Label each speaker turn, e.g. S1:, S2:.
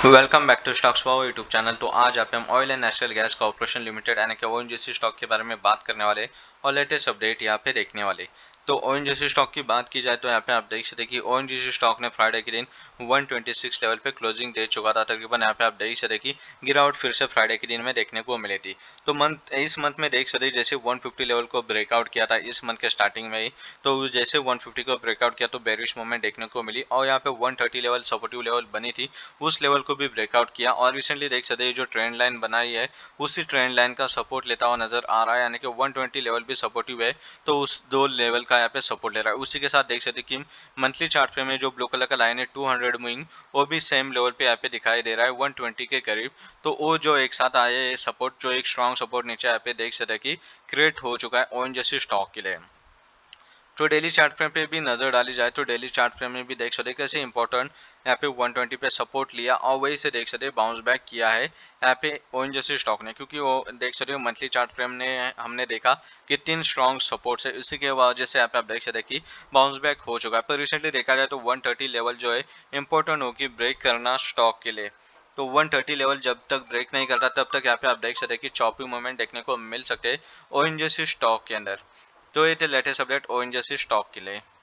S1: Welcome back to stocks power YouTube channel. तो आज आप हम oil and natural gas corporation limited यानी कि ओएनजीसी स्टॉक के बारे में बात करने वाले और लेटेस्ट अपडेट यहाँ पे देखने वाले। तो ओएनजीसी स्टॉक की बात की जाए तो यहाँ पे आप देख सकते हैं कि ओएनजीसी स्टॉक ने फ्राइडे के दिन 126 लेवल पे क्लोजिंग दे चुका था। तकरीबन यहाँ पे आप देख सकते कि गिरावट फिर से फ्राइडे के दिन में देखने को मिली थी। तो इस मंथ में देख सकते जैसे 150 लेवल को ब्रेकआउट किया था इस मंथ के स्टार्टिंग में ही। तो जैसे 150 को ब्रेकआउट किया तो बेरिश मूवमेंट देखने को मिली और यहाँ पे 130 लेवल सपोर्टिव लेवल बनी थी, उस लेवल को भी ब्रेकआउट किया। और रिसेंटली देख सकते हैं जो ट्रेंड लाइन बनाई है उसी ट्रेंड लाइन का सपोर्ट लेता हुआ नजर आ रहा है, यानी कि 120 लेवल भी सपोर्टिव है तो उस दो लेवल का यहाँ पे सपोर्ट ले रहा है। उसी के साथ देख सकते हैं कि मंथली चार्ट पे में जो ब्लू कलर का लाइन है 200 मूविंग, वो भी सेम लेवल पे यहाँ पे दिखाई दे रहा है 120 के करीब। तो वो जो एक साथ आए सपोर्ट, जो एक स्ट्रॉन्ग सपोर्ट नीचे यहाँ पे देख सकते हैं कि क्रिएट हो चुका है ओएनजीसी स्टॉक के लिए। तो डेली चार्ट पे भी नजर डाली जाए तो डेली चार्ट पे में भी देख सकते हैं कैसे इंपॉर्टेंट यहाँ पे 120 पे सपोर्ट लिया और वही से देख सकते बाउंस बैक किया है यहाँ पे ओएनजीसी स्टॉक ने, क्योंकि वो देख सकते हो मंथली चार्ट पे हमने देखा कि 3 स्ट्रॉन्ग सपोर्ट है, इसी के वजह से यहाँ पे आप देख सकते कि बाउंस बैक हो चुका है। पर रिसेंटली देखा जाए तो 130 लेवल जो है इंपॉर्टेंट होगी ब्रेक करना स्टॉक के लिए। तो 130 लेवल जब तक ब्रेक नहीं करता तब तक यहाँ पे आप देख सकते हैं कि चॉपी मूवमेंट देखने को मिल सकते हैं ओएनजीसी स्टॉक के अंदर। तो ये थे लेटेस्ट अपडेट ओएनजीसी स्टॉक के लिए।